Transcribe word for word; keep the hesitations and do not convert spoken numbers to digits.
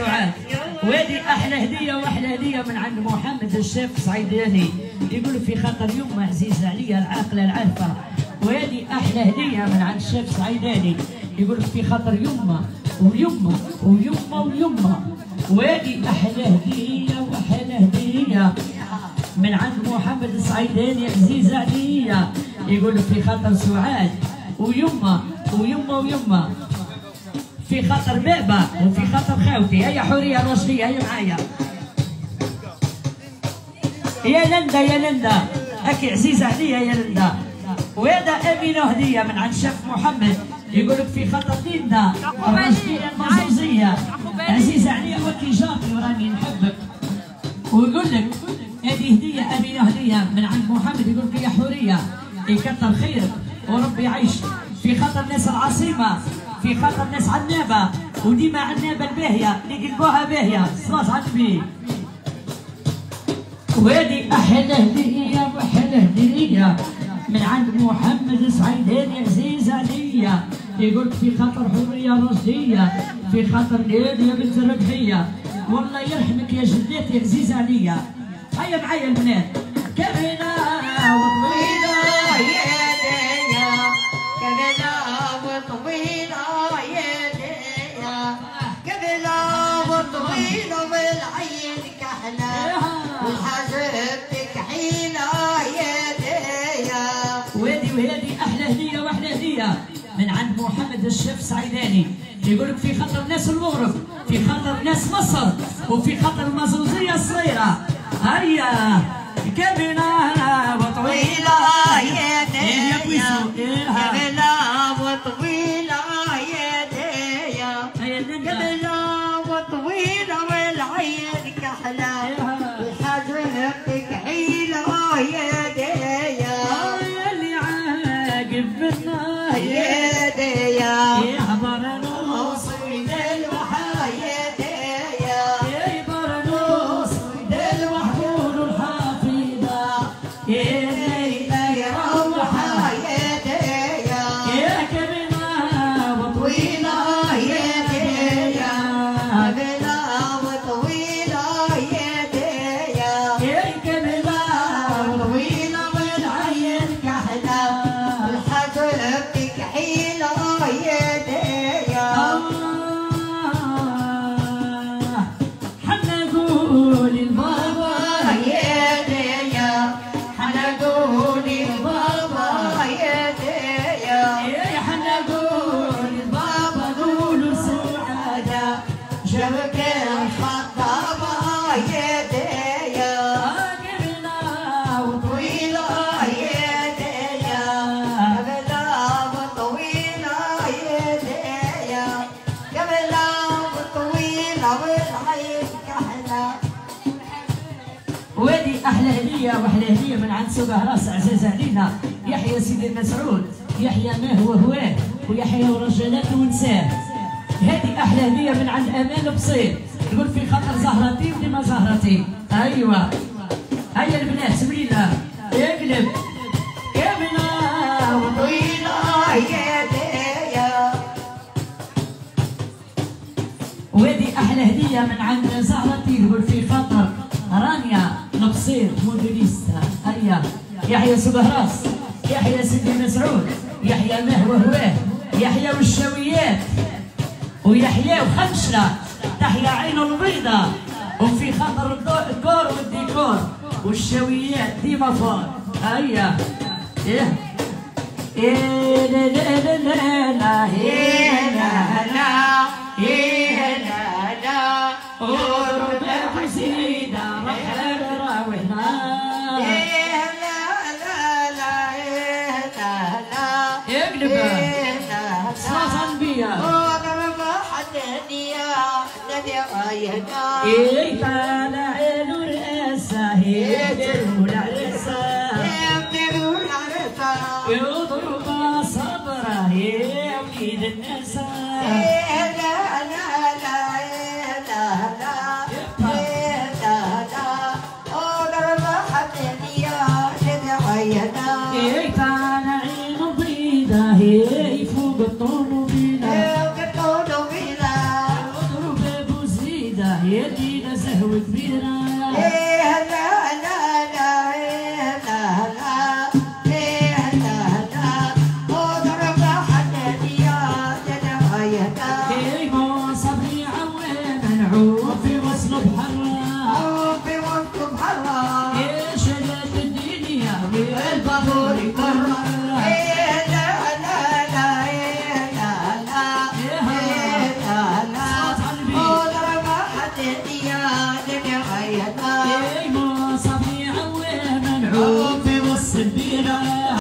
سعاد. وهذه احلى هديه واحلى هديه من عند محمد الشيخ صعيداني، يقول في خاطر يمه عزيزه عليا العاقله العارفه. وهذه احلى هديه من عند الشيخ صعيداني، يقول في خاطر يمه ويمه ويمه ويمه. وهذه احلى هديه واحلى هديه من عند محمد الصعيداني عزيزه عليا، يقول في خاطر سعاد ويمه ويمه ويمه، في خاطر بابا وفي خاطر خاوتي. هيا حوريه الرشديه هيا معايا يا لندا يا لندا، هاكي عزيزه عليا يا لندا. وهذا امينه هديه من عند شيخ محمد، يقول لك في خاطر ليندا الرشديه المزوزيه عزيزه عليا وكي جارتي وراني نحبك. ويقول لك هذه هديه امينه هديه من عند محمد، يقول لك يا حوريه يكثر خيرك وربي يعيشك. في خاطر ناس العاصمه، في خاطر ناس عنابه، وديما عنابه الباهيه اللي قلبوها باهيه صلاة على النبي. وهذه احلى هديه واحلى هديه من عند محمد الصعيداني عزيز عليا، يقول في خاطر حوريه رشديه، في خاطر ناديه بنت ربحيه. والله يرحمك يا جداتي عزيزه عليا. هيا معايا البنات كبنا وطويله يديا، كبنا وطويله يديا، كبنا وطويله والعين كحله وحاجبتك حيله يديا. وهذه وهذه احلى هديه واحلى هديه من عند محمد الشيخ صعيداني، يقول لك في خاطر ناس المغرب، في خاطر ناس مصر، وفي خاطر المزوزيه الصغيره. هيا كبنا وطويله يديا، كبنا وطويله يديا، كبنا وطويله والعين كحله وحاجبتك حيله يديا. اللي عاقب منا يديا يعبر نص ودل وحا يديا، يعبر نص ودل وحدود الحفيظه يا ليلى يروحها يديا، يا كبنا وطويله يديا، كبنا وطويله يديا، يا كبنا وطويله والعين كحله وحاجبتك حيله يديا. حنا نقول البابا يديا، حنا نقول البابا يديا، حنا نقول البابا نقولوا سعادة جابك الخطابة يديا، كبنا وطويلة يديا، كبنا وطويلة يديا، كبنا وطويلة والعين كحلة. وهذه احلى هديه واحلى هديه من عند سوق راس عزيز علينا، يحيى سيدي المسعود، يحيى ما هو هواه، ويحيى ورجالات ونساه. هذه احلى هديه من عند امان بصير، يقول في خاطر زهرتي وديما زهرتي. ايوه هيا البنات سمرينا اقلب كبنا وطويله يديا. وهذه احلى هديه من عند زهرتي، يقول في خاطر رانيا نبصير موديليستا. هيا يحيى سبهراس، يحيى سيدي مسعود، يحيى ما هو هواه، يحيى والشويات، ويحيى وخمشله، تحيا عينه البيضاء، وفي خاطر الديكور والديكور والشويات ديما فوق. هيا ايه ايه لا لا لا لا لا ايه لا لا ايه لا لا وربع زيدة رح راوحنا ايه لا لا لا ايه لا لا اقلبها صلاة انبياء وضرب حدنيا الذي راينا ايه طالع نور الاسا يدروا العرسا يدروا العرسا يضرب صبره يا وليد النسا ايه لا لا لا ايه لا لا ايه لا لا وضرب حدنيا الذي راينا ايه طالع بيضة هي فوق الطوبيلة، فوق الطوبيلة، اضرب ابو زيدة يا دينا زهوة كبيرة إيه لا لا لا إيه لا لا إيه لا لا وضرب حدادي يا دنايا إيه مو صبري عوي منعوب في وصل بحرة في وسط بحرة إيه شلت الدنيا والبابور يكرر إيه لا لا لا إيه لا لا إيه لا لا وضرب حدادي يا دنايا إيه مو صبري عوي منعوب في وصل بيرة